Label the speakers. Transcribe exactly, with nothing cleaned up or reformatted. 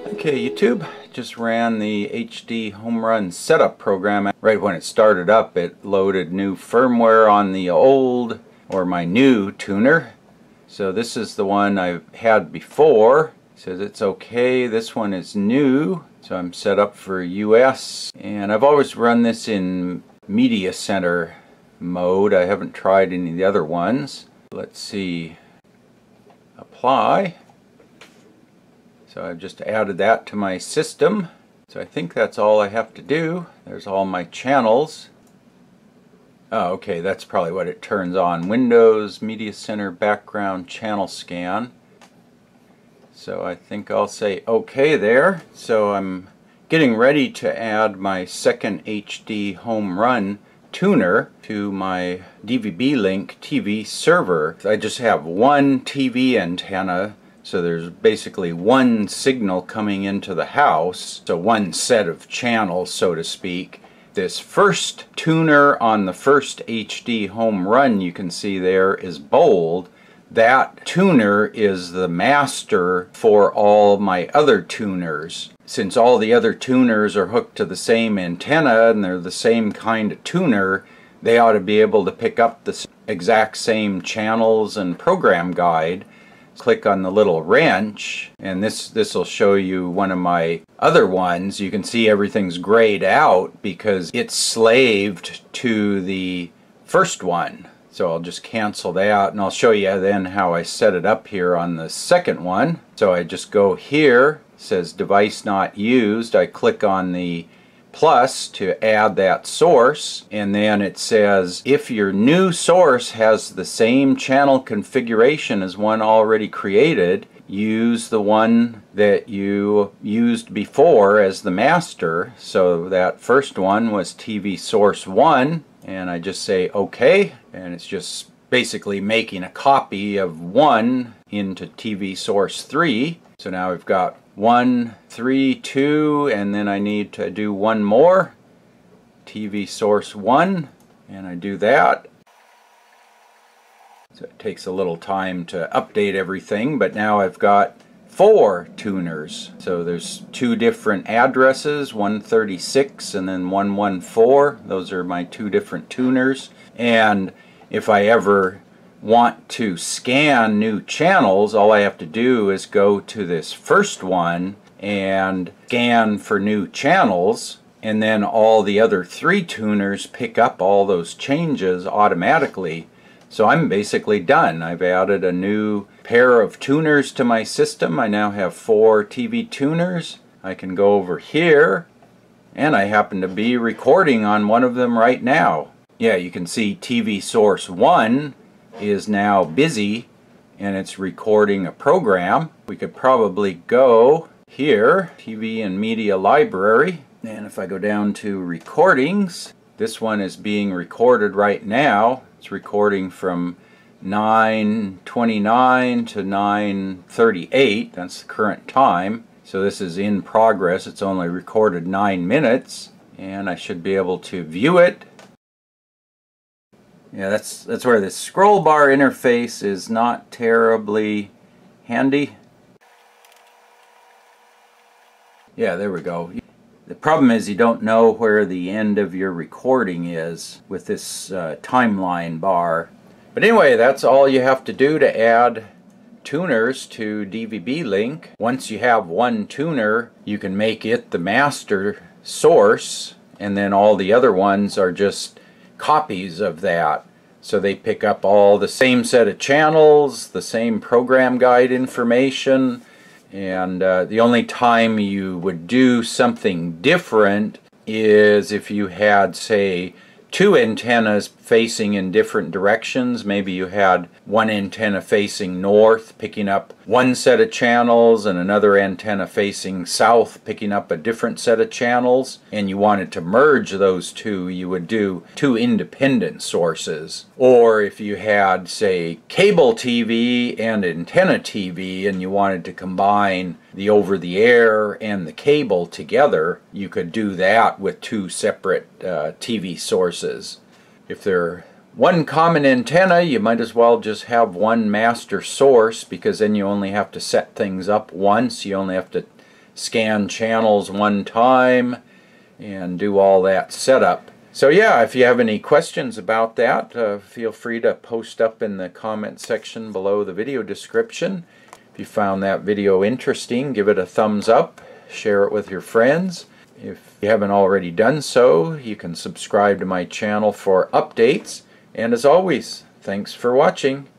Speaker 1: Okay, YouTube, just ran the HDHomeRun setup program. Right when it started up, it loaded new firmware on the old, or my new tuner. So this is the one I've had before. It says it's okay. This one is new. So I'm set up for U S. And I've always run this in Media Center mode. I haven't tried any of the other ones. Let's see. Apply. So I've just added that to my system. So I think that's all I have to do. There's all my channels. Oh, okay, that's probably what it turns on. Windows, Media Center, background, channel scan. So I think I'll say okay there. So I'm getting ready to add my second HDHomeRun tuner to my DvbLink T V server. I just have one T V antenna. So there's basically one signal coming into the house, so one set of channels, so to speak. This first tuner on the first HDHomeRun you can see there is bold. That tuner is the master for all my other tuners. Since all the other tuners are hooked to the same antenna and they're the same kind of tuner, they ought to be able to pick up the exact same channels and program guide. Click on the little wrench, and this this will show you one of my other ones. You can see everything's grayed out because it's slaved to the first one. So I'll just cancel that, and I'll show you then how I set it up here on the second one. So I just go here, it says device not used. I click on the plus to add that source, and then it says if your new source has the same channel configuration as one already created, use the one that you used before as the master. So that first one was T V source one, and I just say okay, and it's just basically making a copy of one into T V source three. So now we've got one, three, two, and then I need to do one more. T V source one, and I do that. So it takes a little time to update everything, but now I've got four tuners. So there's two different addresses, one thirty-six and then one fourteen. Those are my two different tuners. And if I ever want to scan new channels, all I have to do is go to this first one and scan for new channels, and then all the other three tuners pick up all those changes automatically. So I'm basically done. I've added a new pair of tuners to my system. I now have four T V tuners. I can go over here, and I happen to be recording on one of them right now. Yeah, you can see T V source one is now busy and it's recording a program. We could probably go here, T V and Media Library, and if I go down to recordings, this one is being recorded right now. It's recording from nine twenty-nine to nine thirty-eight. That's the current time. So this is in progress. It's only recorded nine minutes, and I should be able to view it. Yeah, that's that's where the scroll bar interface is not terribly handy. Yeah, there we go. The problem is you don't know where the end of your recording is with this uh, timeline bar. But anyway, that's all you have to do to add tuners to DvbLink. Once you have one tuner, you can make it the master source, and then all the other ones are just copies of that. So they pick up all the same set of channels, the same program guide information, and uh, the only time you would do something different is if you had, say, two antennas facing in different directions. Maybe you had one antenna facing north picking up one set of channels and another antenna facing south picking up a different set of channels, and you wanted to merge those two, you would do two independent sources. Or if you had, say, cable T V and antenna T V and you wanted to combine the over-the-air and the cable together, you could do that with two separate uh, T V sources. If they're one common antenna, you might as well just have one master source, because then you only have to set things up once. You only have to scan channels one time and do all that setup. So yeah, if you have any questions about that, uh, feel free to post up in the comment section below the video description. If you found that video interesting, give it a thumbs up, share it with your friends. If you haven't already done so, you can subscribe to my channel for updates. And as always, thanks for watching.